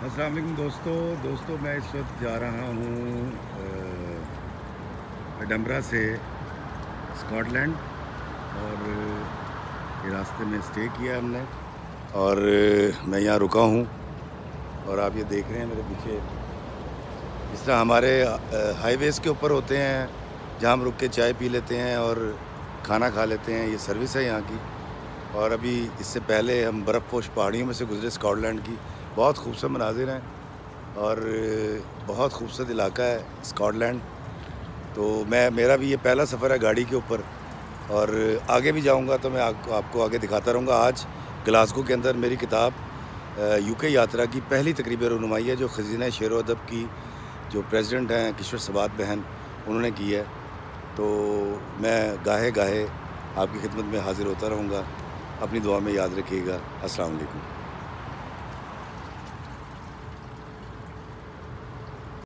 अस्सलाम वालेकुम दोस्तों मैं इस वक्त जा रहा हूँ एडनबरा से स्कॉटलैंड। और ये रास्ते में स्टे किया हमने और मैं यहाँ रुका हूँ। और आप ये देख रहे हैं मेरे पीछे, इस तरह हमारे हाईवेज़ के ऊपर होते हैं जहाँ हम रुक के चाय पी लेते हैं और खाना खा लेते हैं। ये सर्विस है यहाँ की। और अभी इससे पहले हम बर्फ़पोश पहाड़ियों में से गुज़रे स्कॉटलैंड की। बहुत खूबसूरत मनाज़िर हैं और बहुत खूबसूरत इलाका है स्कॉटलैंड। तो मेरा भी ये पहला सफ़र है गाड़ी के ऊपर और आगे भी जाऊंगा तो मैं आपको आगे दिखाता रहूँगा। आज ग्लासगो के अंदर मेरी किताब यूके यात्रा की पहली तकरीब रहनुमाई है, जो खज़ीना शेर व अदब की जो प्रेसिडेंट हैं किश्वर सबात बहन, उन्होंने की है। तो मैं गाहे गाहे आपकी खिदमत में हाज़िर होता रहूँगा। अपनी दुआ में याद रखिएगा। अस्सलाम वालेकुम।